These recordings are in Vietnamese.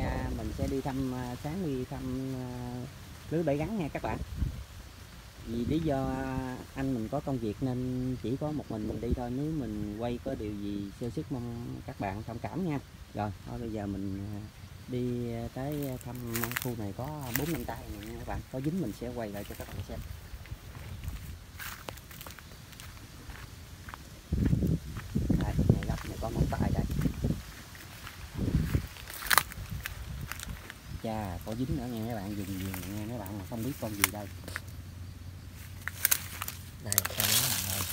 mình sẽ đi thăm sáng đi thăm lưới bẫy gắn nha các bạn. Vì lý do anh mình có công việc nên chỉ có một mình đi thôi, nếu mình quay có điều gì sơ suất mong các bạn thông cảm nha. Rồi thôi bây giờ mình đi tới thăm khu này có 4-5 tay này nha các bạn, có dính mình sẽ quay lại cho các bạn xem. Đây, này gấp này có một tay đây. Chà, có dính nữa nha các bạn, dừng nha các bạn, mà không biết con gì đây. Đây, con nó nằm đây.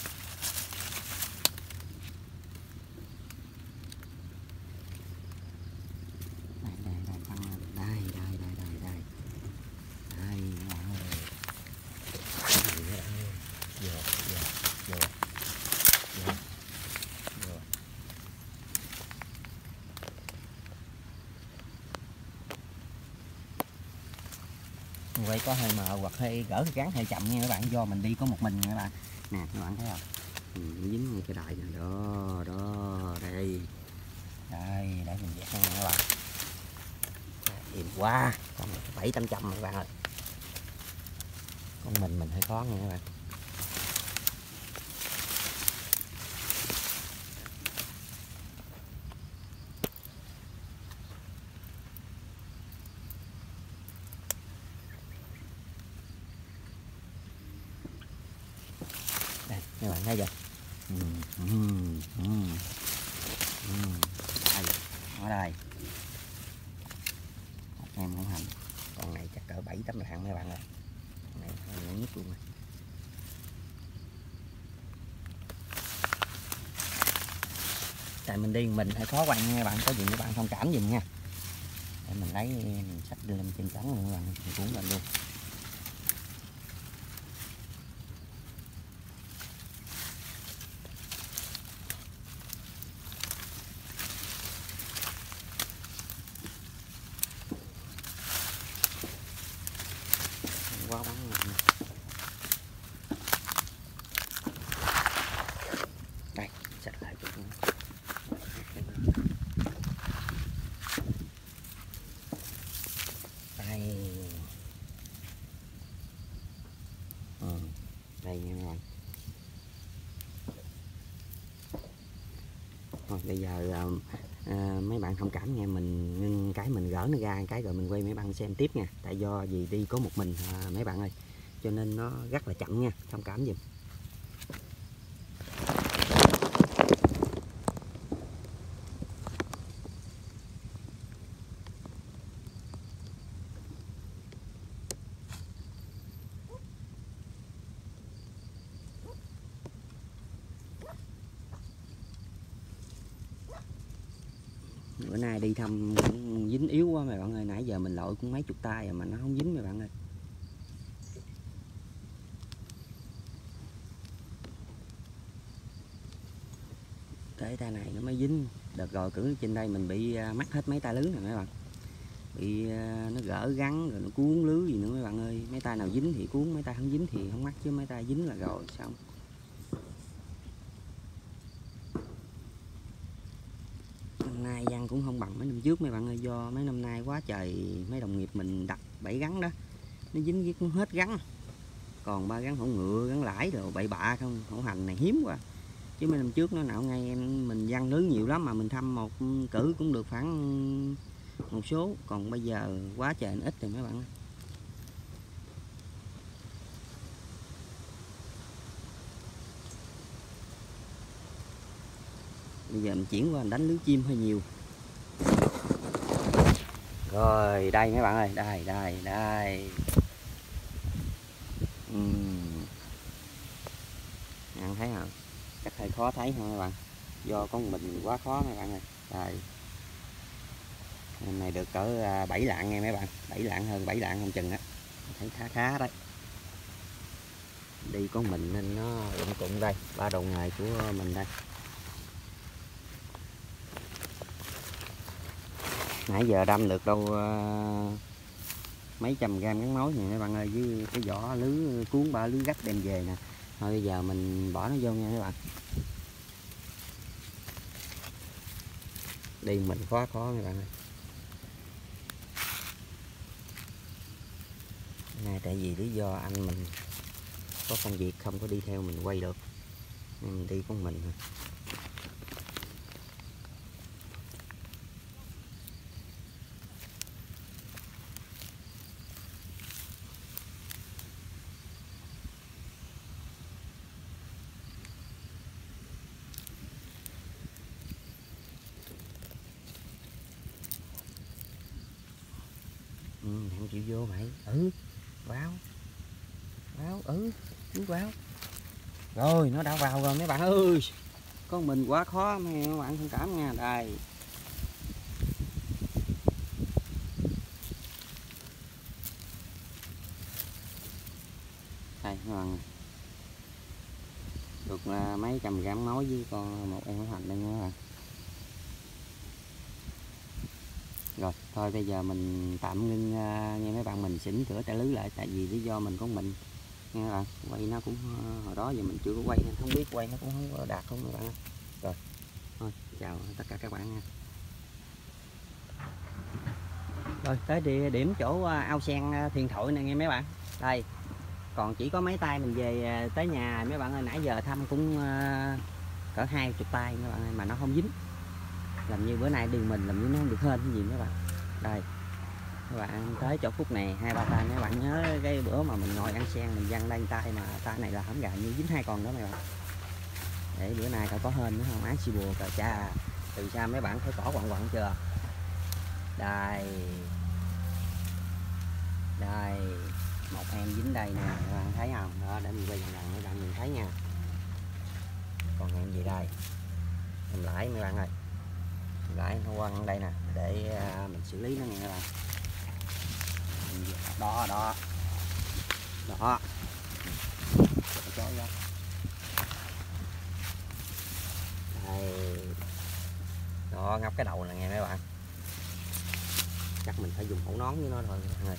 Quay có hơi mờ hoặc hơi gỡ gắn hơi chậm nha các bạn, do mình đi có một mình nha các bạn. Nè các bạn thấy không, dính ngay cái đại này đó đó, đây đây để mình vẽ nha các bạn. Hiền quá, còn 700 các bạn ơi, con mình hơi khó nha các bạn. Đây các bạn thấy chưa, đây, ở đây em không hành, con này chắc cỡ 7-8 lạng mấy bạn ơi, con này hơi nhất luôn rồi. Tại mình đi mình hơi khó quay nha các bạn, có gì các bạn thông cảm giùm nha. Để mình lấy mình xách lên trên trắng luôn các bạn, mình cuốn lên luôn. Quá bắn luôn. Đây, xách lại chút nữa. Đây. Đây nha các bạn. Rồi, bây giờ mấy bạn thông cảm nha, mình ngưng cái mình gỡ nó ra cái rồi mình quay mấy bạn xem tiếp nha. Tại do vì đi có một mình mấy bạn ơi, cho nên nó rất là chậm nha, thông cảm giùm. Bữa nay đi thăm cũng dính yếu quá mấy bạn ơi, nãy giờ mình lội cũng mấy chục tay rồi mà nó không dính mấy bạn ơi. Tới tay này nó mới dính, đợt rồi cử trên đây mình bị mắc hết mấy tay lưới này mấy bạn, bị nó gỡ gắn rồi nó cuốn lưới gì nữa mấy bạn ơi. Mấy tay nào dính thì cuốn, mấy tay không dính thì không mắc, chứ mấy tay dính là rồi xong. Năm nay văn cũng không bằng mấy năm trước mấy bạn ơi, do mấy năm nay quá trời mấy đồng nghiệp mình đặt bẫy gắn đó, nó dính với cũng hết gắn, còn ba gắn hổ ngựa gắn lãi rồi bậy bạ không, hổ hành này hiếm quá. Chứ mấy năm trước nó nào ngay em mình văn lưới nhiều lắm mà mình thăm một cử cũng được khoảng một số, còn bây giờ quá trời ít rồi mấy bạn ơi. Bây giờ mình chuyển qua mình đánh lưới chim hơi nhiều. Rồi đây mấy bạn ơi, đây đây đây. Bạn thấy không, chắc hơi khó thấy ha các bạn, do con mình quá khó mấy bạn ơi. Đây hôm nay được cỡ 7 lạng nghe mấy bạn, 7 lạng hơn 7 lạng không chừng á, thấy khá khá đấy. Đi con mình nên nó lụng cụng. Đây ba đầu nghề của mình đây, nãy giờ đâm được đâu mấy trăm gram gắn mối này mấy bạn ơi, với cái vỏ lưới cuốn ba lưới gắt đem về nè. Thôi bây giờ mình bỏ nó vô nha các bạn. Đi mình khó mấy bạn ơi. tại vì lý do anh mình có công việc không có đi theo mình quay được nên mình đi con mình. Không chịu vô mày. Vào chú vào rồi, nó đã vào rồi mấy bạn ơi. Con mình quá khó mấy bạn thông cảm nha. Đây đây ngon, được mấy trăm gram máu với con một em hành đây nữa. Rồi thôi bây giờ mình tạm ngưng nha mấy bạn, mình xỉn cửa trả lưới lại tại vì lý do mình có mình nghe bạn, quay nó cũng hồi đó giờ mình chưa có quay nên không biết quay nó cũng không có đạt không mấy bạn. Rồi thôi chào tất cả các bạn nha. Rồi tới địa điểm chỗ ao sen Thiền Thội nè nghe mấy bạn. Đây còn chỉ có mấy tay mình về tới nhà mấy bạn ơi, nãy giờ thăm cũng cỡ 20 tay mấy bạn ơi, mà nó không dính. Làm như bữa nay đường mình làm như nó không được hên cái gì mấy bạn. Đây các bạn tới chỗ khúc này 2-3 tay mấy bạn nhớ cái bữa mà mình ngồi ăn sen mình văng lên tay mà tay này là hổng gà như dính 2 con đó mấy bạn. Để bữa nay có hên nữa không án xì bùa cờ cha. Từ xa mấy bạn thấy cỏ quặn quặn chưa. Đây đây một em dính đây nè các bạn thấy không đó, để mình quay gần gần mấy bạn nhìn thấy nha. Còn em gì đây em lãi mấy bạn ơi, lãi nó quăng đây nè để mình xử lý nó nha các bạn. Đó đó đó đây đó, ngóc cái đầu này nghe mấy bạn, chắc mình phải dùng hổ nón với nó thôi các bạn ơi.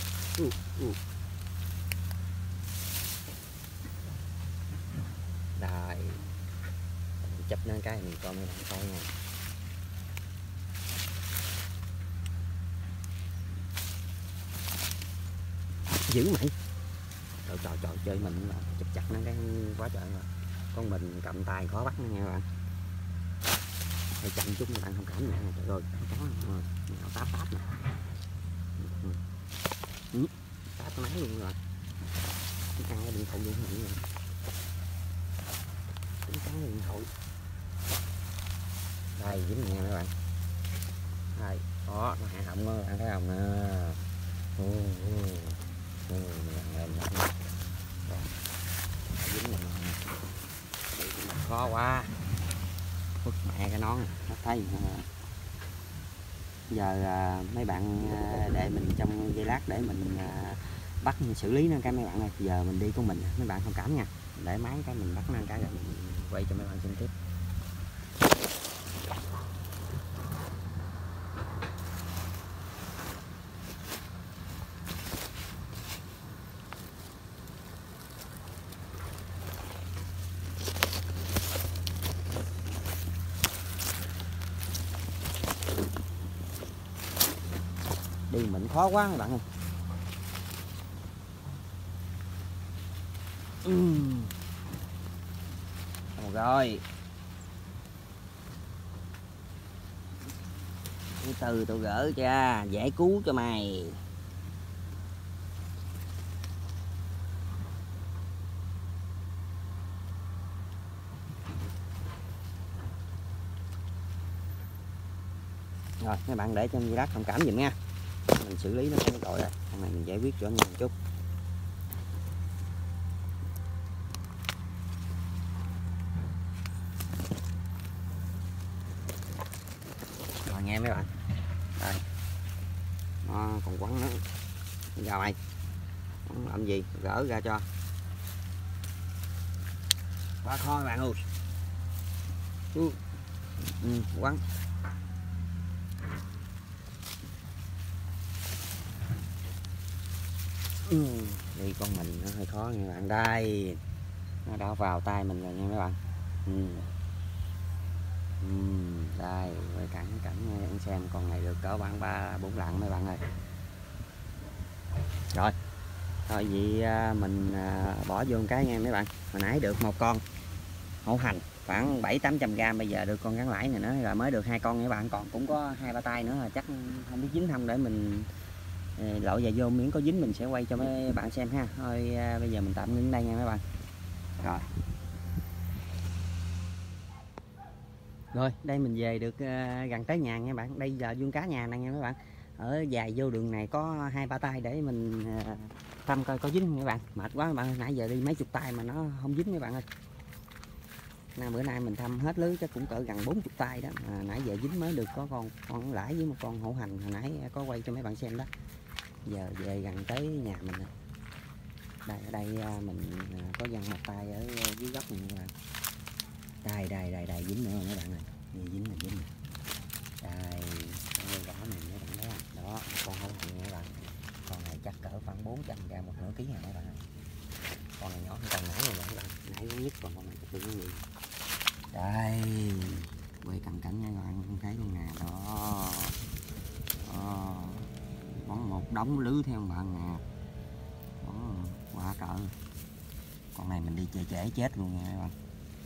Đây mình chụp lên cái mình cho mấy bạn coi nha. Giữ mày, trời chơi mình là chụp chặt nó cái quá trời rồi. Con mình cầm tay khó bắt nó nha các bạn. Hơi chậm chút các bạn không cảm nhận. Trời ơi có nào táp nè, táp cái máy luôn rồi. Cái ăn cái điện thoại luôn rồi, cái điện thoại đây dính nha các bạn. Đây đó nó hạ họng các bạn thấy không nè. Dính khó quá. Mẹ cái nón nó thấy giờ mấy bạn để mình trong giây lát để mình bắt mình xử lý nó cái mấy bạn ơi. Giờ mình đi của mình mấy bạn thông cảm nha, để máy cái mình bắt nó cái rồi mình quay cho mấy bạn xem tiếp. Đi mình khó quá các bạn ơi. Rồi từ tôi gỡ cha dễ cứu cho mày. Rồi mấy bạn để cho dây lát thông cảm giùm nha, mình xử lý nó cũng rồi rồi, con này mình giải quyết cho nhanh một chút. Rồi nghe mấy bạn, đây nó còn quấn nữa, ra mày làm gì gỡ ra cho quá khó các bạn ơi. Quấn đi con mình nó hơi khó nha bạn. Đây nó đã vào tay mình rồi nha mấy bạn. Đây quay cảnh anh xem con này được cỡ khoảng 3-4 lạng mấy bạn ơi. Rồi Rồi vậy mình bỏ vô một cái nha mấy bạn. Hồi nãy được một con hổ hành khoảng 700-800g, bây giờ được con gắn lãi này nữa rồi, mới được 2 con nha các bạn, còn cũng có 2-3 tay nữa, chắc không biết dính không, để mình lội về vô, miễn có dính mình sẽ quay cho mấy bạn xem ha. Thôi bây giờ mình tạm ngưng đây nha mấy bạn. Rồi đây mình về được gần tới nhà nha bạn. Đây giờ vuông cá nhà này nha mấy bạn. Ở dài vô đường này có 2-3 tay để mình thăm coi có dính không các bạn. Mệt quá các bạn, nãy giờ đi mấy chục tay mà nó không dính các bạn ơi. Bữa nay mình thăm hết lưới chắc cũng cỡ gần 40 tay đó, mà nãy giờ dính mới được có con lãi với một con hổ hành, hồi nãy có quay cho mấy bạn xem đó. Giờ về gần tới nhà mình nè. Đây ở đây mình có dăng một tay ở dưới góc này các bạn. Đây dính nữa mấy bạn ơi, dính nè. Đây rõ này mấy bạn thấy không? Đó, con hổ hành các bạn. Con này chắc cỡ khoảng 400g, 1,5 kg này các bạn ơi. Con này nhỏ hơn con nãy rồi các bạn, nãy có nhất, còn con này chắc đừng gì. Đây, quay cận cảnh nha các bạn, không thấy con nào đó. Bóng một đống lưới theo bạn nè. Quá trời. Con này mình đi trễ chết luôn nha các bạn.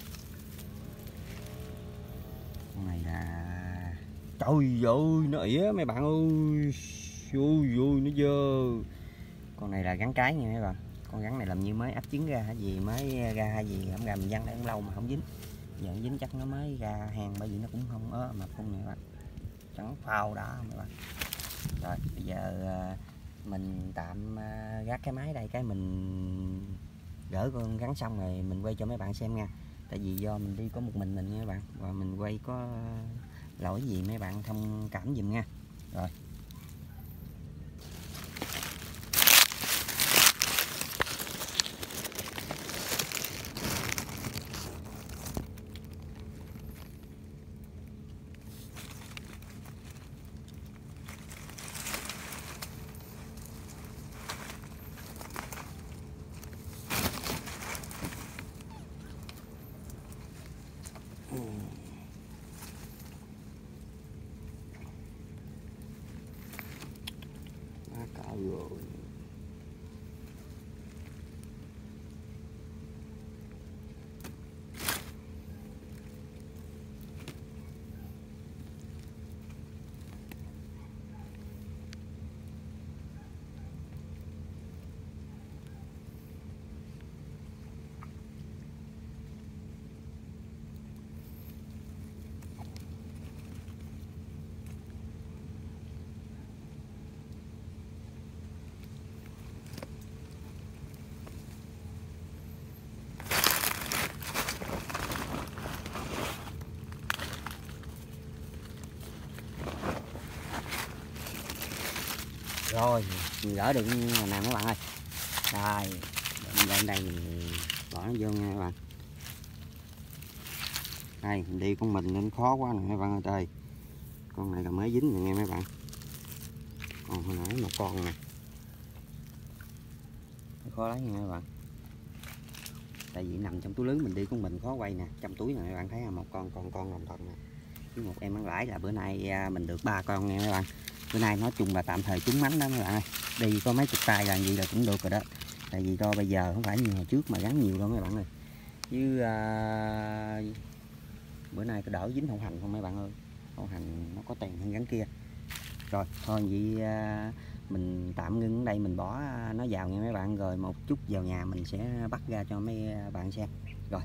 Con này là trời ơi nó ỉa mấy bạn ơi, ui nó dơ. Con này là gắn cái nha mấy bạn. Con gắn này làm như mới ấp trứng ra hay gì, mới ra hay gì, không ra mình văng đây cũng lâu mà không dính. Giờ dính chắc nó mới ra hang, bởi vì nó cũng không mập con này các bạn, trắng phao đó các bạn. Rồi bây giờ mình tạm gác cái máy đây, cái mình gỡ con gắn xong rồi mình quay cho mấy bạn xem nha. Tại vì do mình đi có một mình nha các bạn, và mình quay có lỗi gì mấy bạn thông cảm giùm nha. Rồi cỡ rồi. Rồi mình gỡ được nè các bạn ơi. Đây mình lên đây mình bỏ nó vô nha các bạn. Đây mình đi con mình nên khó quá nè các bạn ơi. Đây con này là mới dính nè nghe mấy bạn, còn hồi nãy một con nè, khó lấy nha các bạn. Tại vì nằm trong túi lưới mình đi con mình khó quay nè, trong túi này các bạn thấy một con đồng thuận nè, với một em bán lãi. Là bữa nay mình được 3 con nha các bạn. Bữa nay nói chung là tạm thời trúng mánh đó mấy bạn ơi, đi có mấy chục tay là gì là cũng được rồi đó. Tại vì do bây giờ không phải như hồi trước mà gắn nhiều đâu mấy bạn ơi, chứ bữa nay có đỡ dính hậu hành không mấy bạn ơi. Hậu hành nó có tiền hơn gắn kia. Rồi thôi vậy mình tạm ngưng ở đây, mình bỏ nó vào nha mấy bạn, rồi một chút vào nhà mình sẽ bắt ra cho mấy bạn xem. Rồi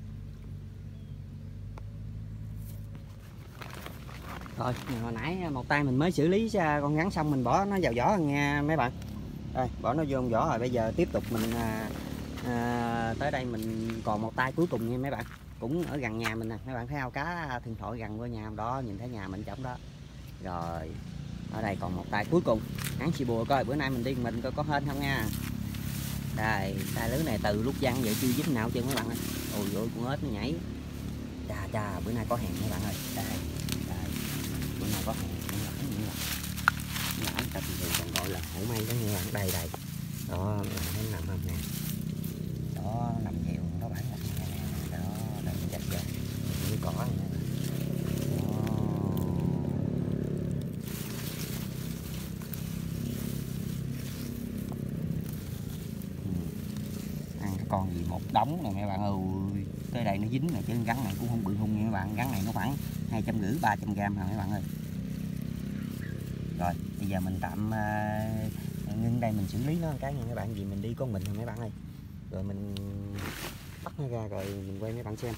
hồi nãy một tay mình mới xử lý con rắn xong, mình bỏ nó vào vỏ nha mấy bạn. Đây bỏ nó vô vỏ rồi, bây giờ tiếp tục mình tới đây mình còn một tay cuối cùng nha mấy bạn, cũng ở gần nhà mình nè mấy bạn thấy không, cá Thiên Thoại gần qua nhà đó, nhìn thấy nhà mình trống đó. Rồi ở đây còn một tay cuối cùng, hắn xì bùa coi bữa nay mình đi mình coi có hên không nha. Đây tay lưới này từ lúc văng vậy chưa dính nào chân mấy bạn ơi. Ôi ôi con ếch nó nhảy, chà bữa nay có hàng mấy bạn ơi. Đây bữa nay có hàng lãi ta thì còn gọi là hổ may đó nha bạn. Đây đó nó nằm không nè, đó nằm nhiều nó bán nè, đó đây chặt ra những cỏ này nè. con gì một đống này mấy bạn ơi, tới đây nó dính rồi chứ gắn này cũng không bự hung nha mấy bạn, gắn này nó khoảng 250 300 gram hả mấy bạn ơi. Rồi bây giờ mình tạm ngưng đây, mình xử lý nó một cái nha mấy bạn, vì mình đi con mình thôi mấy bạn ơi, rồi mình bắt nó ra rồi mình quay mấy bạn xem.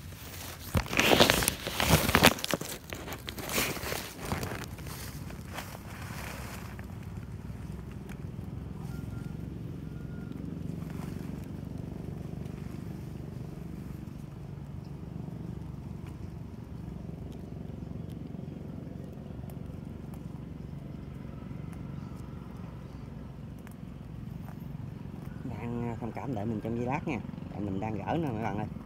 Đang thông cảm đợi mình trong giây lát nha, tại mình đang gỡ nè mấy bạn ơi.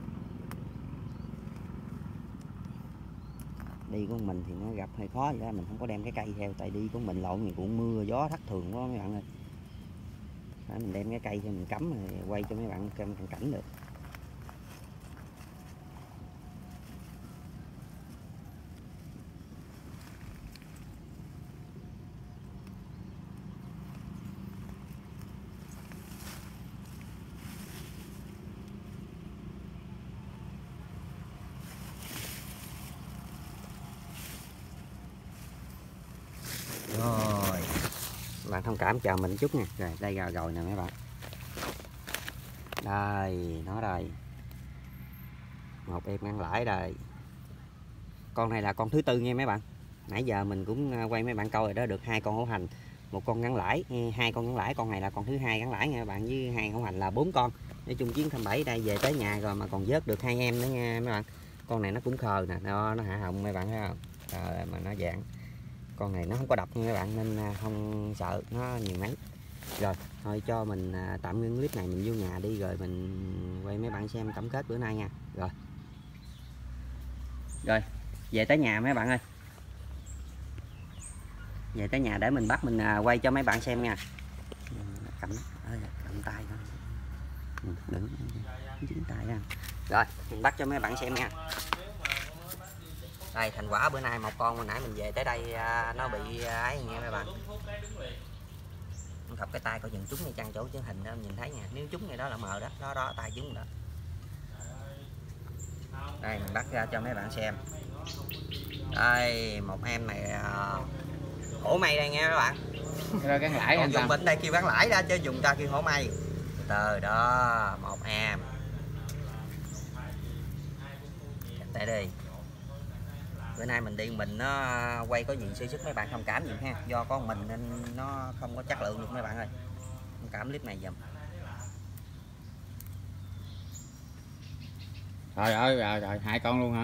Đi của mình thì nó gặp hơi khó vậy đó, mình không có đem cái cây theo, tại đi của mình lộn thì cũng mưa gió thất thường quá mấy bạn ơi. Phải mình đem cái cây theo mình cắm rồi quay cho mấy bạn xem cận cảnh được. Rồi bạn thông cảm chờ mình chút nha. Rồi đây rồi nè mấy bạn, đây nó đây, một em ngăn lãi đây. Con này là con thứ tư nha mấy bạn, nãy giờ mình cũng quay mấy bạn coi rồi đó, được 2 con hổ hành, một con ngắn lãi, 2 con ngắn lãi, con này là con thứ hai ngắn lãi nha các bạn, với 2 hổ hành là 4 con. Nói chung chuyến thăm 7 đây về tới nhà rồi mà còn vớt được 2 em nữa nha mấy bạn. Con này nó cũng khờ nè, nó hạ hồng mấy bạn thấy không, rồi mà nó dạng, con này nó không có độc nha các bạn nên không sợ nó nhiều mấy. Rồi thôi cho mình tạm ngưng clip này, mình vô nhà đi rồi mình quay mấy bạn xem tổng kết bữa nay nha. Rồi về tới nhà mấy bạn ơi, về tới nhà để mình bắt mình quay cho mấy bạn xem nha. Cầm tay thôi, đừng dính tay ra. Rồi mình bắt cho mấy bạn xem nha. Đây thành quả bữa nay, một con hồi nãy mình về tới đây nó bị ấy nha mấy bạn. Thọc cái tay coi chừng trúng ngay chăn chỗ chứ hình đó nhìn thấy nha, nếu trúng ngay đó là mờ đó, đó tay trúng đó. Đây mình bắt ra cho mấy bạn xem. Đây một em này hổ mây đây nha các bạn. Rồi gắn lãi còn anh dùng Tâm. bệnh đây kêu gắn lãi ra chứ dùng ta kêu hổ mây. Từ đó một em tại đây. Bữa nay mình đi mình nó quay có gì sơ sức mấy bạn thông cảm gì ha, do có mình nên nó không có chất lượng được mấy bạn ơi, thông cảm clip này dùm. Trời ơi, rồi 2 con luôn hả?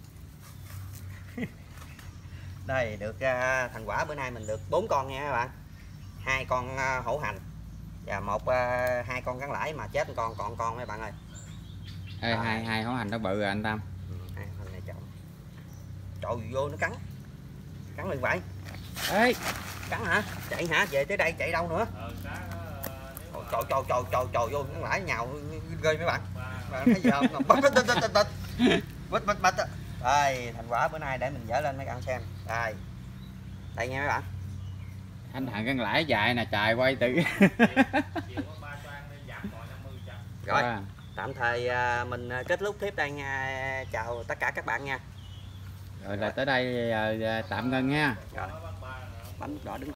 Đây được thành quả bữa nay mình được 4 con nha các bạn, 2 con hổ hành và 2 con gắn lãi mà chết con còn con mấy bạn ơi. Ê, hai hổ hành nó bự rồi anh Tâm. Hai con này chồng trời vô nó cắn lên vậy. Ê Cắn hả, chạy hả, về tới đây chạy đâu nữa. Trời vô gắn lãi nhào ghê mấy bạn thấy gì không. Bịch đây thành quả bữa nay để mình dỡ lên mấy bạn xem. Đây nha mấy bạn, anh thằng gắn lãi dài nè, trời quay tự. rồi tạm thời mình kết thúc clip đây nha, chào tất cả các bạn nha. Rồi là tới đây tạm ngưng nha. Rồi bấm nút đỏ đứng